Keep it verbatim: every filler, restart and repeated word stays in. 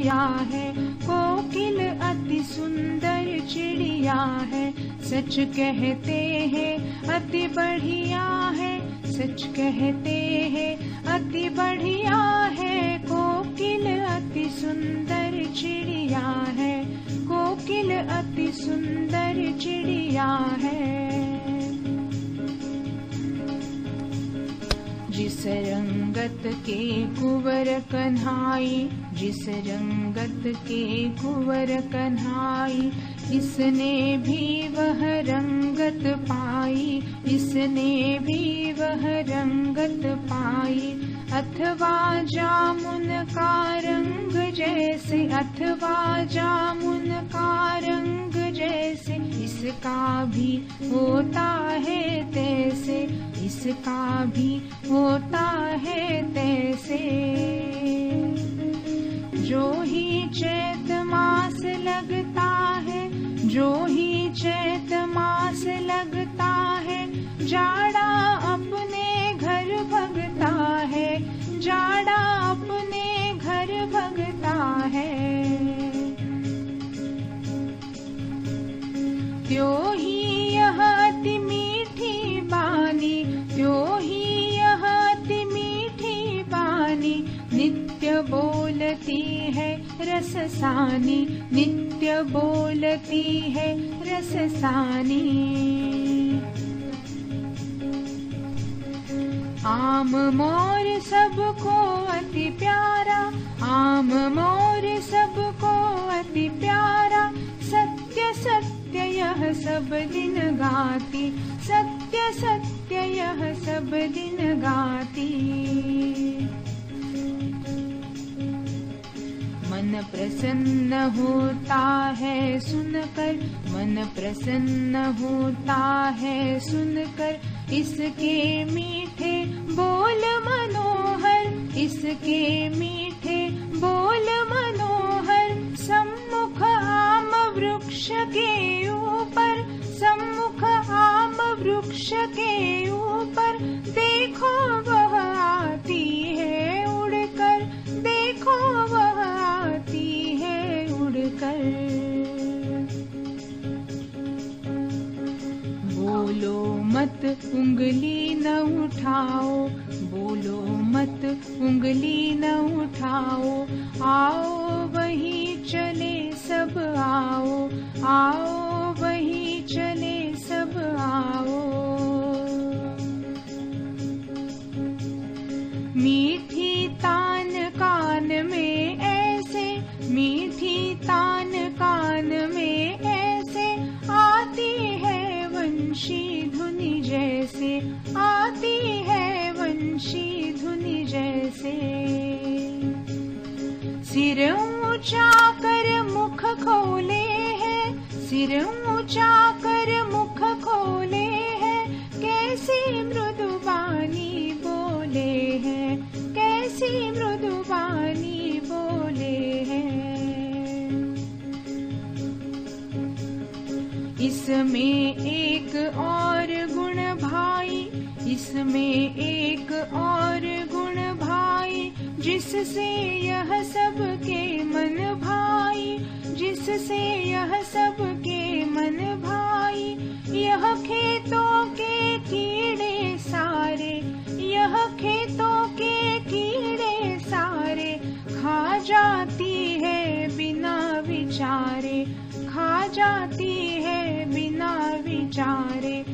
चिड़िया है, कोकिल अति सुंदर चिड़िया है। सच कहते हैं अति बढ़िया है, सच कहते हैं अति बढ़िया है। कोकिल अति सुंदर चिड़िया है, कोकिल अति सुंदर चिड़िया है। जिस रंगत के कुंवर कन्हाई, जिस रंगत के कुंवर कन्हाई, इसने भी वह रंगत पाई, इसने भी वह रंगत पाई। अथवा जामुन का रंग जैसे, अथवा जामुन का रंग जैसे, इसका भी होता है तैसे, इसका भी होता है तैसे। जो ही चैत मास लगता है, जो ही चैत मास लगता है, जाड़ा अपने घर भगता है, जाड़ा अपने घर भगता है। त्यों ही यह अति मीठी बानी, त्यों ही यह अति मीठी बानी, नित्य बोलती है रससानी, नित्य बोलती है रससानी। आम मोर सबको अति प्यारा, आम मोर सबको अति प्यारा। सत्य सत्य यह सब दिन गाती, सत्य सत्य यह सब दिन गाती। मन प्रसन्न होता है सुनकर, मन प्रसन्न होता है सुनकर, इसके मीठे बोल मनोहर, इसके मीठे बोल मनोहर। सम्मुख आम वृक्ष के ऊपर, सम्मुख आम वृक्ष के ऊपर, देखो वह आती है उड़कर, देखो वह आती है उड़कर। बोलो मत उंगली न उठाओ, बोलो मत उंगली न उठाओ। आओ वहीं चले सब आओ, आओ वहीं चले सब आओ। मीठी तान कान में ऐसे, मीठी तान कान में ऐसे, आती है वंशी धुनी जैसे, आती है वंशी धुनी जैसे। सिर ऊंचा कर मुख खोले है, सिर ऊंचा कर मुख खोले है, कैसी मृदुबानी बोले है, कैसी मृदुबानी बोले है। इसमें एक और गुण भाई, इसमें एक और गुण भाई, जिससे यह सबके मन भाई, जिससे यह सबके मन भाई। यह खेतों के कीड़े सारे, यह खेतों के कीड़े सारे, खा जाती है बिना विचारे, खा जाती है बिना विचारे।